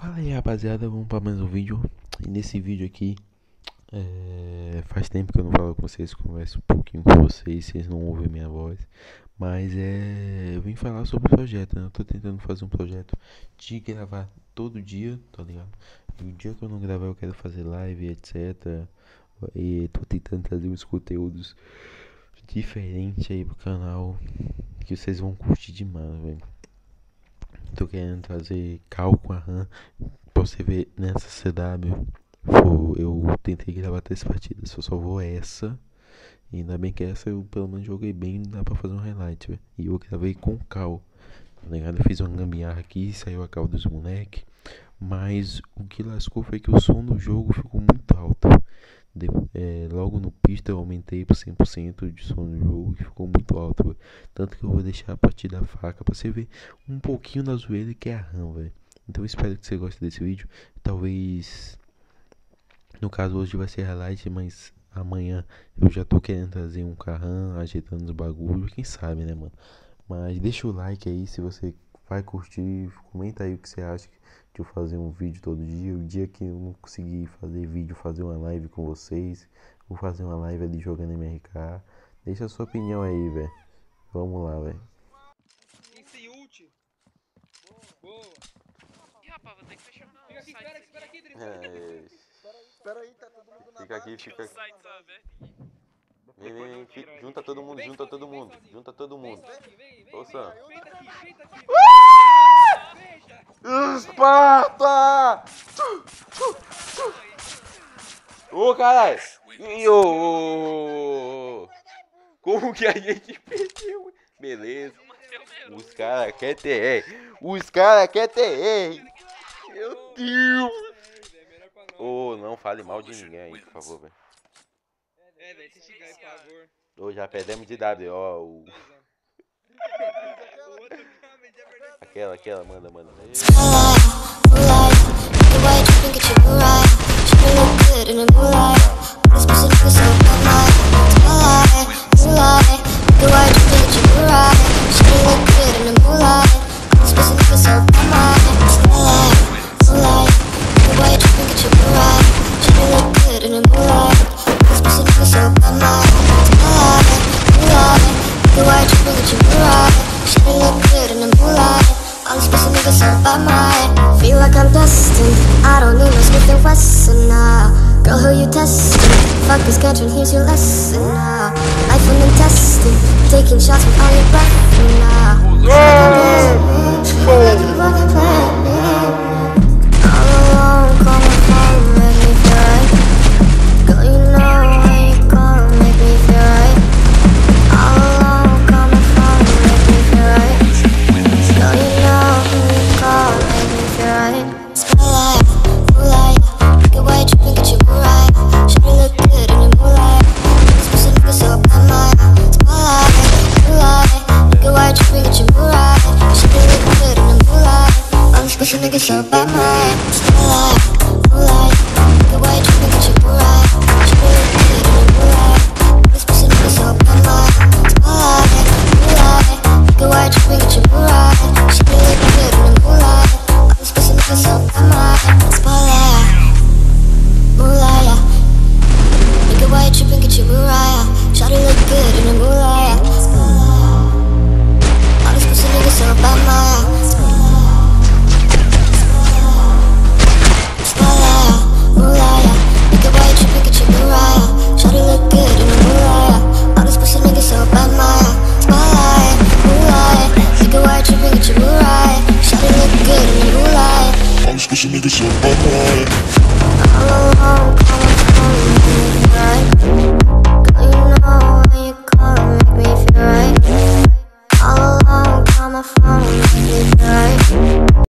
Fala aí, rapaziada, vamos para mais um vídeo. E nesse vídeo aqui faz tempo que eu não falo com vocês, converso um pouquinho com vocês não ouvem minha voz. Mas eu vim falar sobre o projeto, né? Eu tô tentando fazer um projeto de gravar todo dia, tá ligado? E o dia que eu não gravar eu quero fazer live, etc. E tô tentando trazer uns conteúdos diferentes aí pro canal que vocês vão curtir demais, velho. Tô querendo trazer cal com a RAM. Pra você ver, nessa CW eu tentei gravar 3 partidas, eu só vou essa. E ainda bem que essa eu pelo menos joguei bem, dá pra fazer um highlight, véio. E eu gravei com cal, tá ligado? Eu fiz uma gambiarra aqui, saiu a cal dos moleque. Mas o que lascou foi que o som do jogo ficou muito alto. Logo no pista eu aumentei por 100% de som do jogo e ficou muito alto, véio. Tanto que eu vou deixar a partida fraca pra você ver um pouquinho da zoeira que é a RAM, velho. Então eu espero que você goste desse vídeo. Talvez, no caso hoje vai ser highlight, mas amanhã eu já tô querendo trazer um carrão, ajeitando os bagulhos, quem sabe, né, mano? Mas deixa o like aí se você vai curtir, comenta aí o que você acha de eu fazer um vídeo todo dia. O dia que eu não conseguir fazer vídeo, fazer uma live com vocês, vou fazer uma live ali jogando MRK. Deixa a sua opinião aí, velho. Vamos lá, velho. Esse ult. Boa. Ih, rapaz, vou ter que fechar o Fica aqui, espera aqui, Dri. Espera aí, tá todo mundo na Fica aqui, Tinha fica um aqui. site só aberto aqui. Vem, junta todo mundo, junta todo mundo, junta todo mundo. Ô, Sam. Feita aqui. Veja. Esparta! Ô, caralho! Como que a gente perdeu? Beleza. Os caras querem TR. Os caras querem TR. Meu Deus! Ô, não fale mal de ninguém aí, por favor, velho. Velho, se chegar aí, por favor. Ô, já perdemos de W, ó. Aquela, manda. Feel like I'm destined. I don't need no Smith and Wesson now. Girl, who you testing? Fuck this country, here's your lesson now. Life and intestine, taking shots with all your breath now. All alone, call my phone, make me feel right. Girl, you know when you call, make me feel right. All alone, call my phone, make me feel right. Girl, you know when you call, make me feel right. Spotlight, moonlight, get white, tripping, get you right. Shawty look good in the moonlight. This pussy nigga so bad, my spotlight, moonlight, get white, tripping, get you right. Shawty look good in the moonlight. All this pussy nigga so bad, my spotlight, moonlight, get white, tripping, get you right. Shawty look good in the moonlight. This pussy nigga so bad, my spotlight, moonlight, get white, tripping, get you right. Shawty look good in the moonlight. All this pussy nigga so bad, my spotlight, moonlight. Make it white, tripping, get you right. Shawty look good in the moonlight. All this pussy nigga so bad, my spotlight, moonlight. Make it white, tripping, get you right. Shawty look good in the moonlight. All this pussy nigga so bad, my spotlight, moonlight. Make it white, tripping, get you right. Shawty look good in the moonlight. All this pussy niggas so bad, All alone.